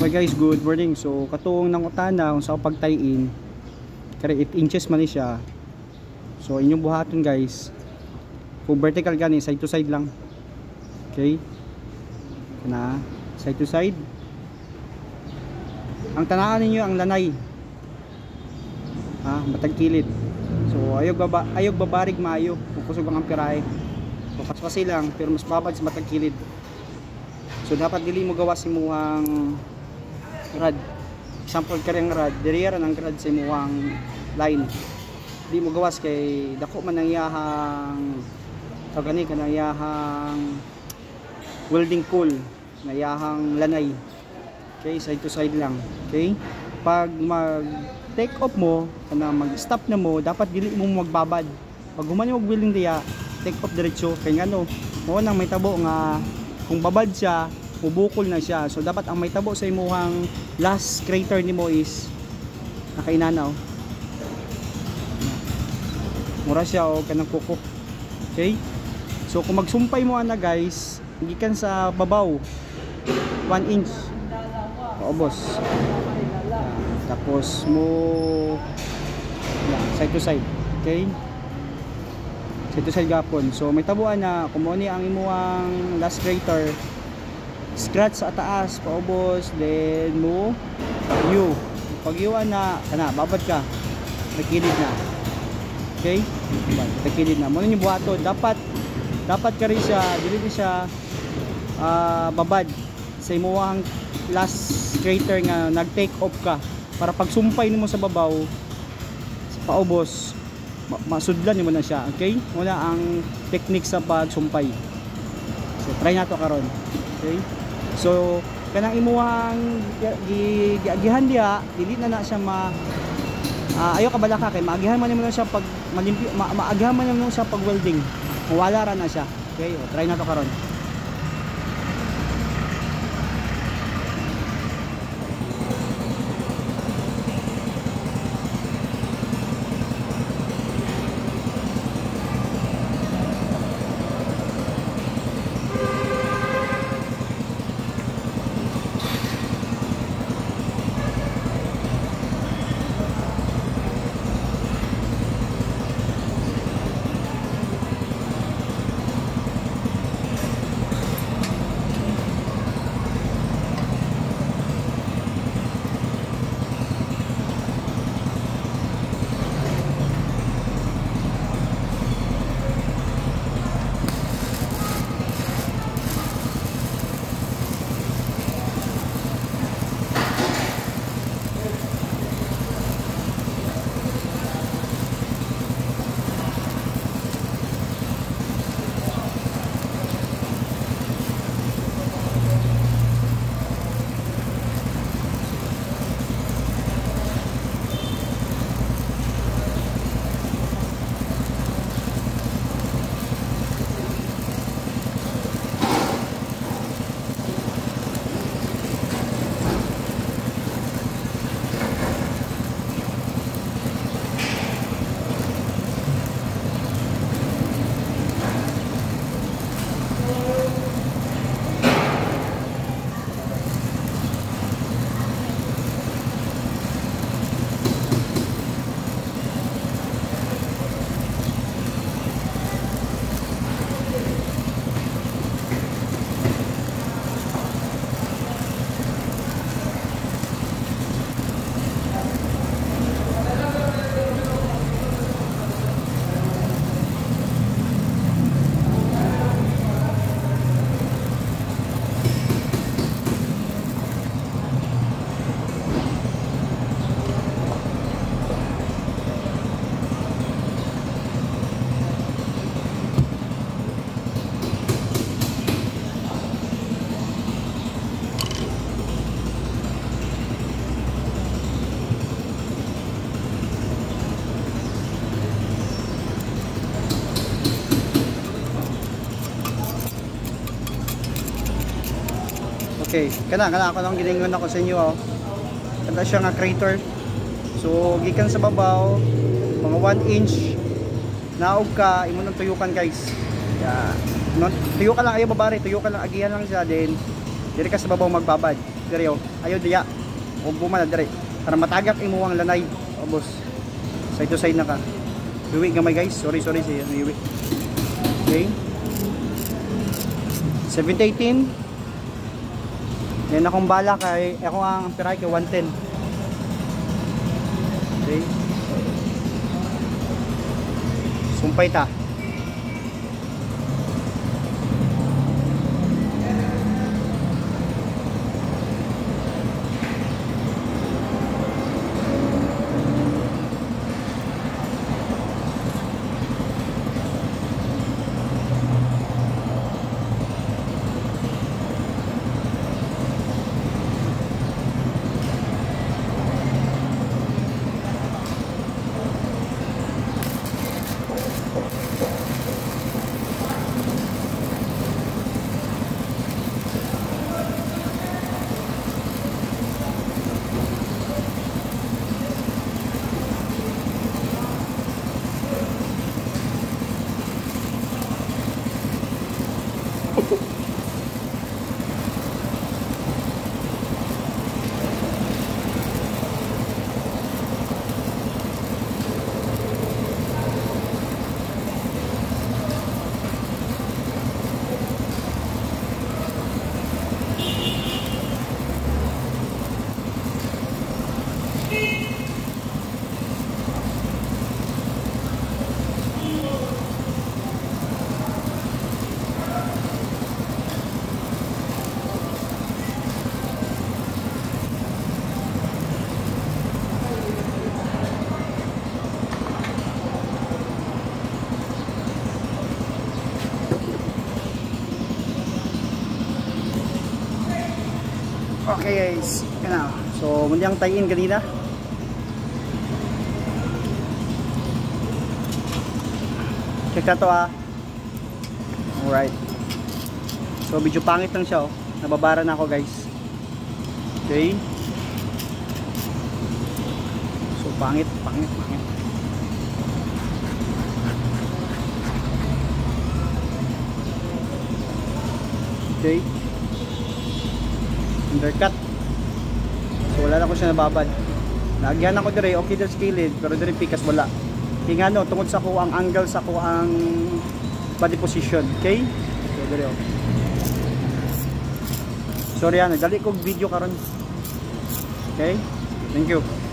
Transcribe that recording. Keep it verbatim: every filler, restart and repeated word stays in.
Okay guys, good morning. So katuong ng utana kung sa pagtayin kare eight inches man ni siya. So inyong buhaton guys. Kung vertical gani side to side lang. Okay? Na side to side. Ang tanaan ninyo ang lanay. Ha, matagkilid. So ayog baba, ayog babarig maayo. Kung kusog ang pirahe. Papas lang pero mas babad sa matagkilid. So dapat dili mo gawas imuhang rad. Example kare ang rad, diriya ang rad sa imuhang line. Di mo gawas kay dako man ang iyahang kagani kanang iyahang welding cool, na iyahang lanay. Okay, side to side lang. Okay? Pag mag take off mo, kana mag-stop na mo, dapat dili mo magbabad. Pag human mo welding diya, take off diretso kay ngano, mo nang may tabo nga kung babad siya, mubukol na siya. So dapat ang may tabo sa imuhang last crater nimo is nakainanaw. Mura siya o kanang kuko. Okay? So kung magsumpay mo ana guys, gikan sa babaw one inch. Paubos. Tapos mo side to side. Okay? Side to side gapon. So may tabuan na kung mo ni ang imuhang last crater, scratch sa taas, paubos, then mo you. Pag iwan na, kana, babad ka, nakilid na. Okay? Nakilid na. Muna yung buhaton, dapat dapat ka rin siya, dili rin siya uh, babad sa imuhang last crater nga nag-take off ka para pag sumpay nimo sa babaw, sa paubos, ma masudlan mo na siya. Okay? Muna ang technique sa pagsumpay. So, try na to karon. Okay? So kanang imuhang giagihan diha dili na na siya ma uh, ayo ka balaka kay maagihan man nimo na siya pag malimpi ma, maagihan man nimo siya pag welding wala ra na siya. Okay, o, try na to karon. Okay, kana kana ako nang giningon ako sa inyo oh. Kada siya nga crater. So gikan sa babaw mga one inch naog ka imo nang tuyukan guys. Yeah. No, tuyo ka lang ayo babari, tuyo ka lang agihan lang siya din. Diri ka sa babaw magbabad. dire oh. Ayo diya. Ug bumana dire para matagap imuwang lanay. Ubos. Side to side na ka. Iwi gamay guys. Sorry sorry siya. Iwi. Okay. seventy eighteen. Yan akong bala kay ako ang piray kay one ten. Okay. Sumpay ta. Okay guys, yan na. So, muli ang tie-in kanina. Check na to ah. Alright. So, medyo pangit lang siya oh. Nababara na ako guys. Okay. So, pangit, pangit, pangit. Okay. Undercut. So wala na ko siya nababad. Nagyan ako dire okay sa skilled pero dire pikas wala. Kaya nga no tungod sa ko ang angle sa ko ang body position. Okay? So dire oh. Sorry ah, nagdali ko video karon. Okay? Thank you.